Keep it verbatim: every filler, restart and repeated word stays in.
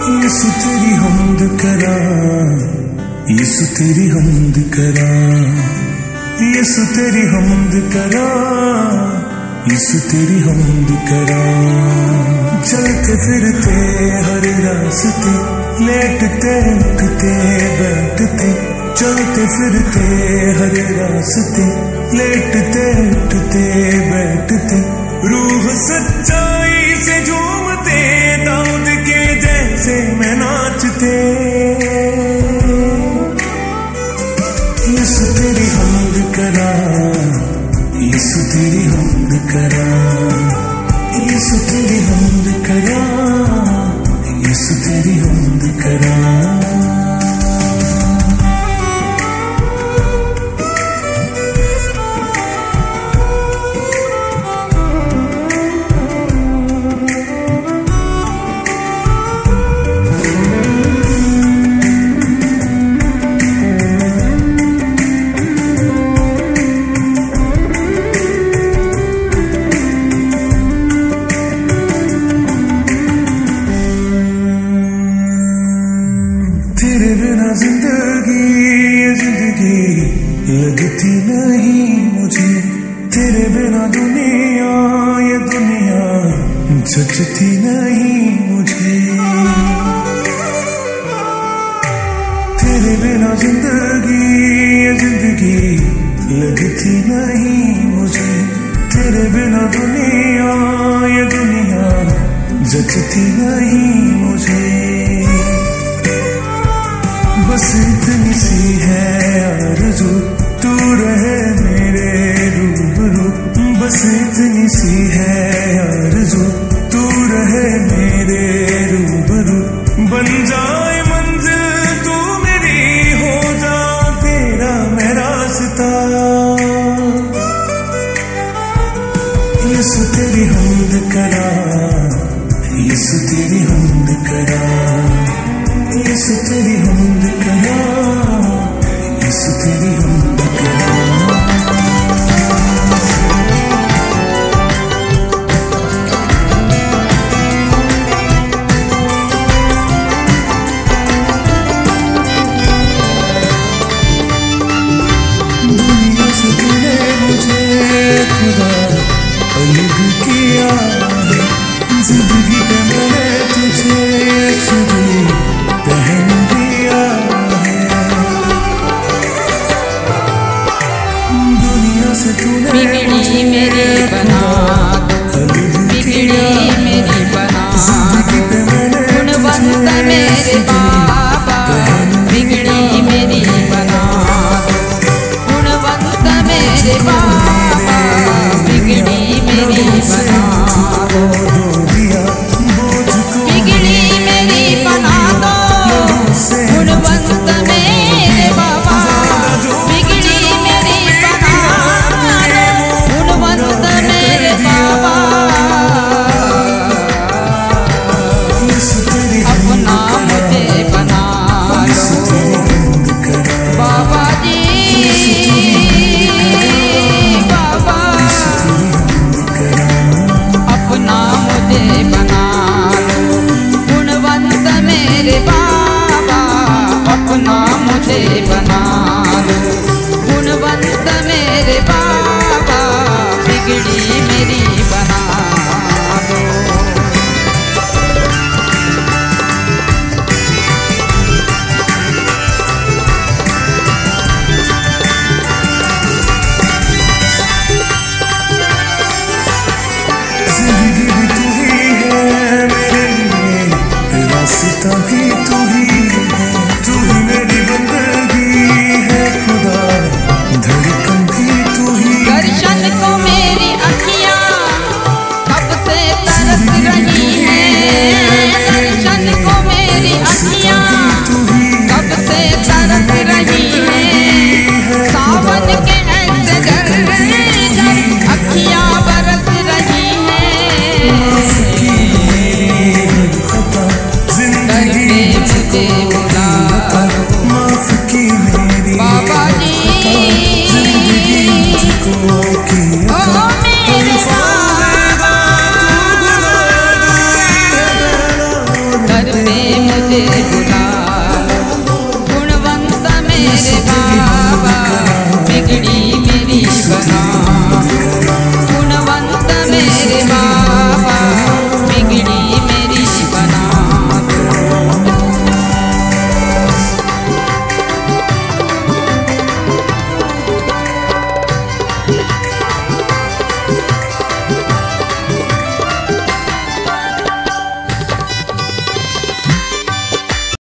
यीशु तेरी हमद करा, यीशु तेरी हमद करा, यीशु तेरी हमद करा, यीशु तेरी हमद करा। चलते फिरते हर रास्ते, लेटते उठते बैठते, चलते फिरते हर रास्ते, लेटते उठते बैठते, रूह सच्चाई से झूमते, दाऊद के जैसे मैं नाचते। यीशु तेरी हमद करा, यीशु तेरी हमद करा, यीशु तेरी हमद करा, यीशु तेरी हमद करा। तेरे बिना जिंदगी ये जिंदगी लगती नहीं मुझे, तेरे बिना दुनिया ये दुनिया जचती नहीं मुझे। तेरे बिना जिंदगी ये जिंदगी लगती नहीं मुझे, तेरे बिना दुनिया ये दुनिया जचती नहीं मुझे। बस इतनी सी है आरज़ू, तू रहे मेरे रूबरू, बस इतनी सी है आरज़ू, तू रहे मेरे रूबरू। बन जाए मंजिल तू मेरी, हो जा तेरा मैं रास्ता। यीशु तेरी हमद करा, यीशु तेरी हमद करा, यीशु तेरी हमद करा, यीशु तेरी हमद करा। दुनिया से तूने मुझे खुदा अलग किया है, जिंदगी पे मैंने तुझे छुरी पहन दिया है। दुनिया से तूने बिगड़ी मेरी बना दो, बिगड़ी मेरी बना दो, गुणवंत मेरे बाबा, बिगड़ी मेरी बना दो, गुणवंत मेरे बाबा, बिगड़ी मेरी बना दो, बिगड़ी मेरी बना दो, गुणवंत मेरे बाबा, बिगड़ी मेरी बना दो, गुणवंत मेरे बाबा। अपना मुझे बना दो बाबा जी, बाबा अपना मुझे बना दो, गुणवंत मेरे बाबा, अपना मुझे बना दो, गुणवंत मेरे बाबा, बिगड़ी मेरी बना दो। जिंदगी भी तू ही है मेरे लिए, रास्ता भी तू ही है, तू ही मेरी बंदगी है खुदा, धड़कन भी तू ही। दर्शन को मेरी अखियाँ कब से तरस रही हैं, दर्शन को मेरी अखियाँ कब से तरस रही हैं, सावन के ऐसे झरझर अखियाँ बरस रही हैं। जिंदगी तेरे